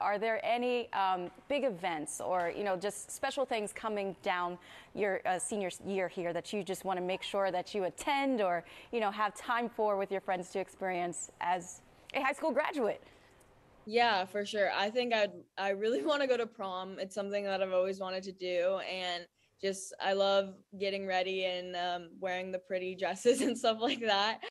Are there any big events or, just special things coming down your senior year here that you just want to make sure that you attend or, have time for with your friends to experience as a high school graduate? Yeah, for sure. I really want to go to prom. It's something that I've always wanted to do, and just I love getting ready and wearing the pretty dresses and stuff like that.